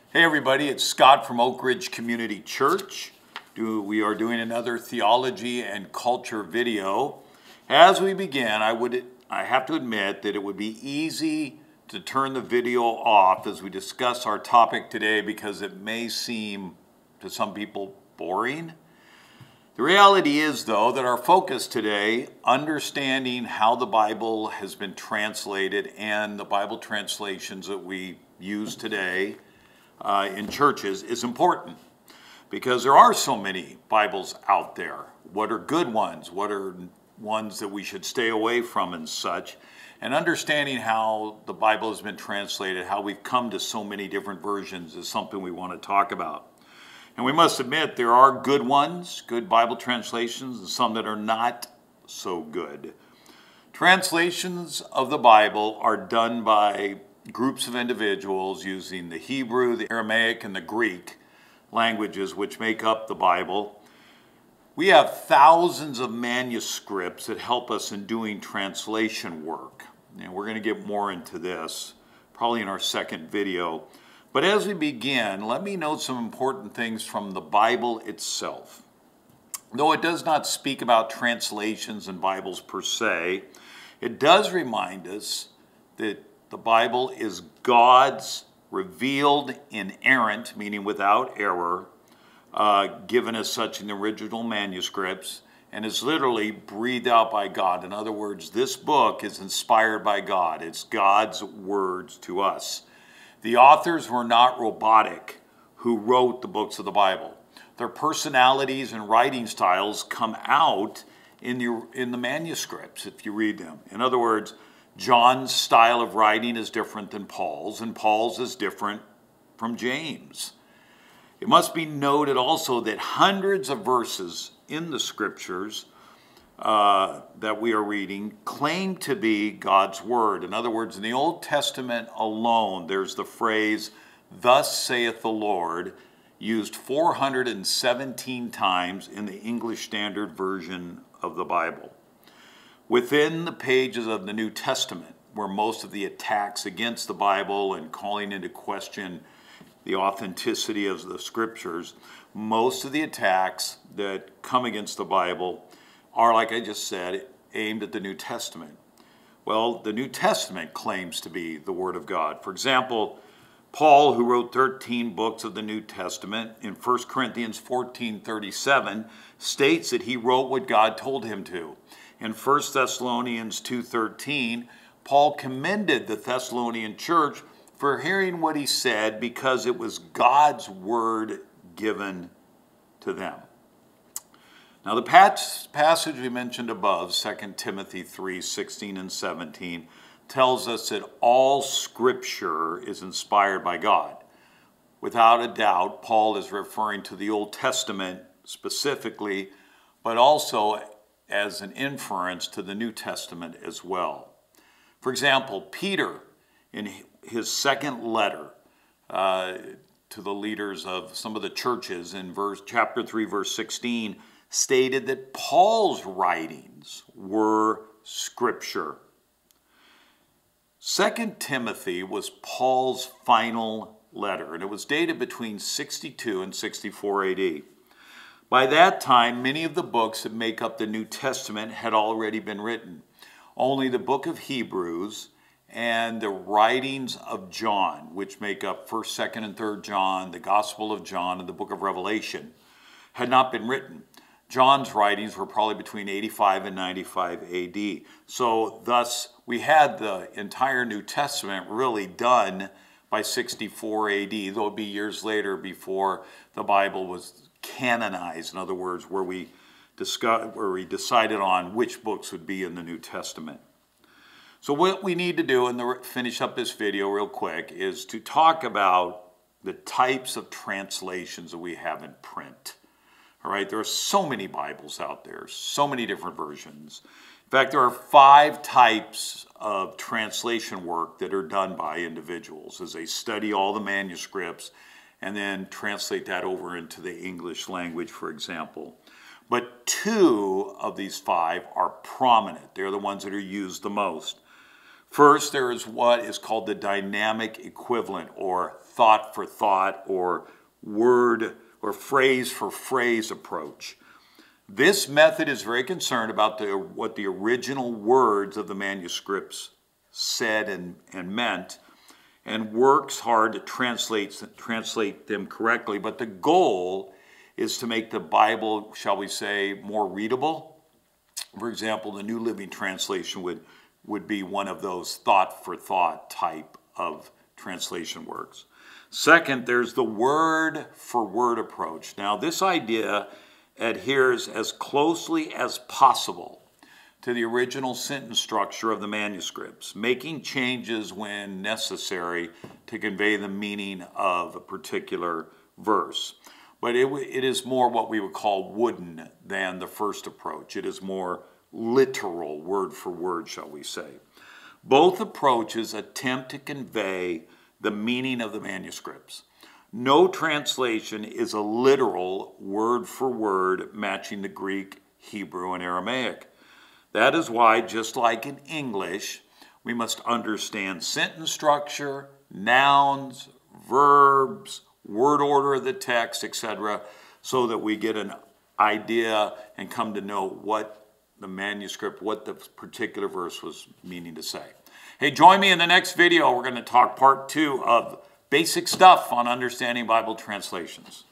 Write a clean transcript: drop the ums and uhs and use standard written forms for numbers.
Hey everybody, it's Scott from Oak Ridge Community Church. We are doing another theology and culture video. As we begin, I have to admit that it would be easy to turn the video off as we discuss our topic today because it may seem to some people boring. The reality is, though, that our focus today, understanding how the Bible has been translated and the Bible translations that we use today in churches is important because there are so many Bibles out there. What are good ones? What are ones that we should stay away from and such? And understanding how the Bible has been translated, how we've come to so many different versions is something we want to talk about. And we must admit there are good ones, good Bible translations, and some that are not so good. Translations of the Bible are done by groups of individuals using the Hebrew, the Aramaic, and the Greek languages which make up the Bible. We have thousands of manuscripts that help us in doing translation work. And we're going to get more into this probably in our second video. But as we begin, let me note some important things from the Bible itself. Though it does not speak about translations in Bibles per se, it does remind us that the Bible is God's revealed, inerrant, meaning without error, given as such in the original manuscripts, and is literally breathed out by God. In other words, this book is inspired by God. It's God's words to us. The authors were not robotic who wrote the books of the Bible. Their personalities and writing styles come out in the manuscripts if you read them. In other words, John's style of writing is different than Paul's, and Paul's is different from James. It must be noted also that hundreds of verses in the scriptures that we are reading claim to be God's word. In other words, in the Old Testament alone, there's the phrase, "Thus saith the Lord," used 417 times in the English Standard Version of the Bible. Within the pages of the New Testament, where most of the attacks against the Bible and calling into question the authenticity of the scriptures, most of the attacks that come against the Bible are, like I just said, aimed at the New Testament. Well, the New Testament claims to be the Word of God. For example, Paul, who wrote 13 books of the New Testament, in 1 Corinthians 14:37, states that he wrote what God told him to. In 1 Thessalonians 2:13, Paul commended the Thessalonian church for hearing what he said because it was God's word given to them. Now the passage we mentioned above, 2 Timothy 3:16 and 17, tells us that all scripture is inspired by God. Without a doubt, Paul is referring to the Old Testament specifically, but also as an inference to the New Testament as well. For example, Peter, in his second letter to the leaders of some of the churches in chapter 3, verse 16, stated that Paul's writings were scripture. 2 Timothy was Paul's final letter, and it was dated between 62 and 64 AD. By that time, many of the books that make up the New Testament had already been written. Only the book of Hebrews and the writings of John, which make up 1st, 2nd, and 3rd John, the Gospel of John, and the book of Revelation, had not been written. John's writings were probably between 85 and 95 AD. So thus, we had the entire New Testament really done by 64 AD, though it would be years later before the Bible was canonized. In other words, where we decided on which books would be in the New Testament. So what we need to do, and finish up this video real quick, is to talk about the types of translations that we have in print. All right, there are so many Bibles out there, so many different versions. In fact, there are 5 types of translation work that are done by individuals as they study all the manuscripts and then translate that over into the English language, for example. But 2 of these 5 are prominent. They're the ones that are used the most. First, there is what is called the dynamic equivalent, or thought for thought, or word or phrase for phrase approach. This method is very concerned about what the original words of the manuscripts said and meant, and works hard to translate them correctly. But the goal is to make the Bible, shall we say, more readable. For example, the New Living Translation would be one of those thought for thought type of translation works. Second, there's the word for word approach. Now, this idea adheres as closely as possible to the original sentence structure of the manuscripts, making changes when necessary to convey the meaning of a particular verse. But it is more what we would call wooden than the first approach. It is more literal, word for word, shall we say. Both approaches attempt to convey the meaning of the manuscripts. No translation is a literal word for word matching the Greek, Hebrew, and Aramaic. That is why, just like in English, we must understand sentence structure, nouns, verbs, word order of the text, etc., so that we get an idea and come to know what the manuscript, what the particular verse was meaning to say. Hey, join me in the next video. We're going to talk part 2 of basic stuff on understanding Bible translations.